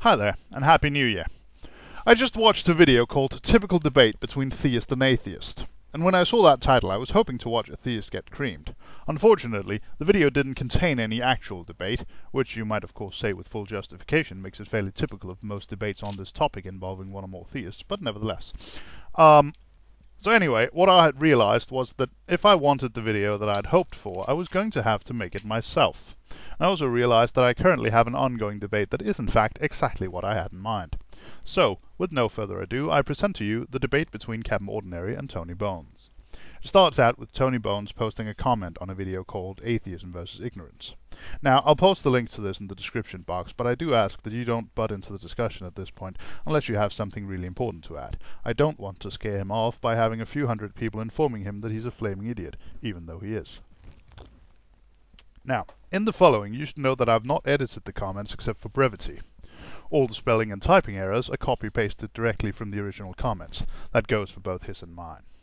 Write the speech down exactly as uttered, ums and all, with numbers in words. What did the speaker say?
Hi there, and Happy New Year. I just watched a video called Typical Debate Between Theist and Atheist, and when I saw that title I was hoping to watch a theist get creamed. Unfortunately, the video didn't contain any actual debate, which you might of course say with full justification makes it fairly typical of most debates on this topic involving one or more theists, but nevertheless. Um, so anyway, what I had realized was that if I wanted the video that I had hoped for, I was going to have to make it myself. I also realized that I currently have an ongoing debate that is in fact exactly what I had in mind. So, with no further ado, I present to you the debate between CapnOrdinary and Tony Bones. It starts out with Tony Bones posting a comment on a video called Atheism versus Ignorance. Now, I'll post the link to this in the description box, but I do ask that you don't butt into the discussion at this point unless you have something really important to add. I don't want to scare him off by having a few hundred people informing him that he's a flaming idiot, even though he is. Now, in the following, you should know that I've not edited the comments except for brevity. All the spelling and typing errors are copy-pasted directly from the original comments. That goes for both his and mine.